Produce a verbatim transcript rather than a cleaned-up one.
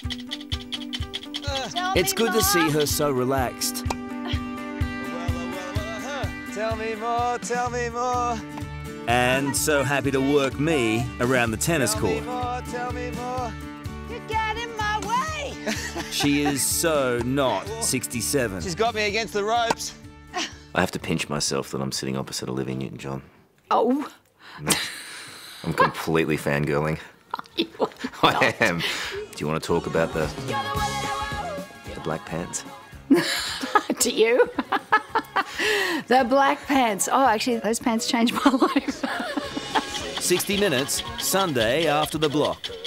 It's good to see her so relaxed. Tell me more, tell me more. And so happy to work me around the tennis court. Tell me more, tell me more. You get in my way. She is so not sixty-seven. She's got me against the ropes. I have to pinch myself that I'm sitting opposite Olivia Newton-John. Oh. I'm completely fangirling. You are I am. Do you want to talk about the the black pants? To you? The black pants. Oh, actually, those pants changed my life. sixty minutes, Sunday after the block.